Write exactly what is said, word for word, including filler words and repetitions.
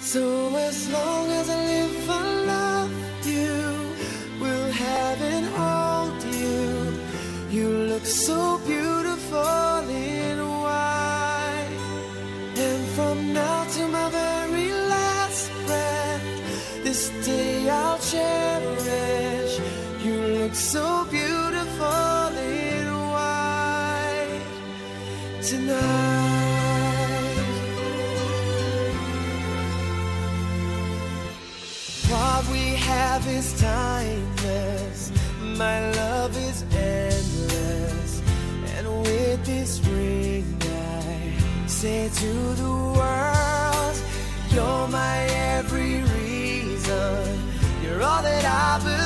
So as long as I live, I love you, will have and hold you. You look so beautiful in white. And from now to my very last breath, this day I'll cherish. You look so beautiful in white tonight. What we have is timeless, my love is endless. And with this ring I say to the world, you're my every reason, you're all that I believe.